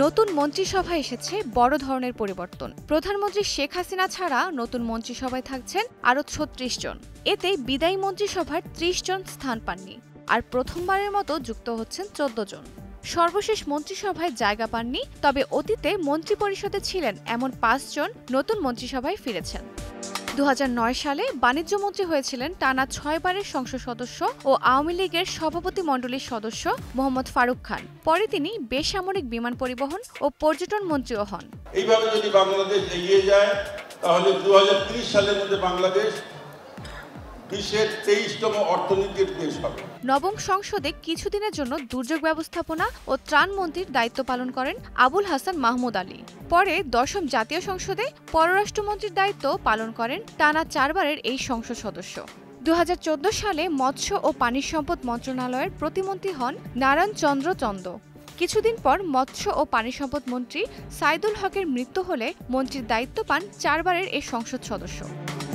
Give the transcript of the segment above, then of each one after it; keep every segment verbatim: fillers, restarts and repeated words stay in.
নতুন মন্ত্রিসভায় এসেছে বড় ধরনের পরিবর্তন। প্রধানমন্ত্রী শেখ হাসিনা ছাড়া নতুন মন্ত্রিসভায় থাকছেন আরও ছত্রিশ জন। এতে বিদায়ী মন্ত্রিসভার ত্রিশ জন স্থান পাননি, আর প্রথমবারের মতো যুক্ত হচ্ছেন চোদ্দ জন। সর্বশেষ মন্ত্রিসভায় জায়গা পাননি, তবে অতীতে মন্ত্রিপরিষদে ছিলেন এমন পাঁচজন নতুন মন্ত্রিসভায় ফিরেছেন। দু হাজার নয় সালে বাণিজ্যমন্ত্রী হয়েছিলেন টানা ছয়বারের সংসদ সদস্য ও আওয়ামী লীগের সভাপতি মণ্ডলীর সদস্য মোহাম্মদ ফারুক খান। পরে তিনি বেসামরিক বিমান পরিবহন ও পর্যটন মন্ত্রীও হন। এইভাবে যদি বাংলাদেশ এগিয়ে যায় তাহলে দু হাজার ত্রিশ সালের মধ্যে বাংলাদেশ বিশ্বের তেইশতম অর্থনীতির দেশ হবে। নবম সংসদে কিছুদিনের জন্য দুর্যোগ ব্যবস্থাপনা ও ত্রাণ মন্ত্রীর দায়িত্ব পালন করেন আবুল হাসান মাহমুদ আলী। পরে দশম জাতীয় সংসদে পররাষ্ট্রমন্ত্রীর দায়িত্ব পালন করেন টানা চারবারের এই সংসদ সদস্য। দু হাজার চোদ্দ সালে মৎস্য ও পানি সম্পদ মন্ত্রণালয়ের প্রতিমন্ত্রী হন নারায়ণ চন্দ্র চন্দ। কিছুদিন পর মৎস্য ও পানি সম্পদ মন্ত্রী সাইদুল হকের মৃত্যু হলে মন্ত্রীর দায়িত্ব পান চারবারের এই সংসদ সদস্য।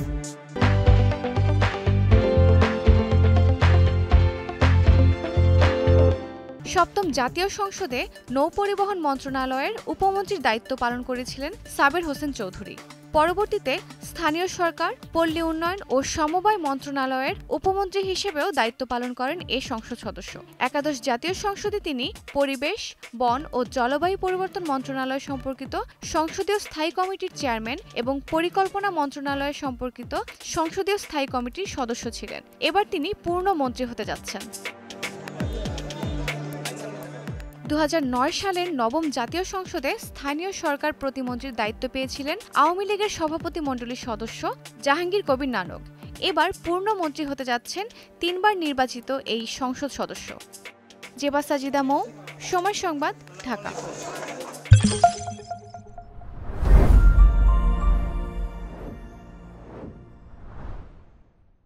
সপ্তম জাতীয় সংসদে নৌপরিবহন মন্ত্রণালয়ের উপমন্ত্রীর দায়িত্ব পালন করেছিলেন সাবের হোসেন চৌধুরী। পরবর্তীতে স্থানীয় সরকার, পল্লী উন্নয়ন ও সমবায় মন্ত্রণালয়ের উপমন্ত্রী হিসেবেও দায়িত্ব পালন করেন এ সংসদ সদস্য। একাদশ জাতীয় সংসদে তিনি পরিবেশ, বন ও জলবায়ু পরিবর্তন মন্ত্রণালয় সম্পর্কিত সংসদীয় স্থায়ী কমিটির চেয়ারম্যান এবং পরিকল্পনা মন্ত্রণালয় সম্পর্কিত সংসদীয় স্থায়ী কমিটির সদস্য ছিলেন। এবার তিনি পূর্ণ মন্ত্রী হতে যাচ্ছেন। দু হাজার নয় সালের নবম জাতীয় সংসদে স্থানীয় সরকার প্রতিমন্ত্রীর দায়িত্ব পেয়েছিলেন আওয়ামী লীগের সভাপতি মণ্ডলীর সদস্য জাহাঙ্গীর কবির নানক। এবার পূর্ণ মন্ত্রী হতে যাচ্ছেন তিনবার নির্বাচিত এই সংসদ সদস্য। জেবা সাজিদা মৌ, সময় সংবাদ, ঢাকা।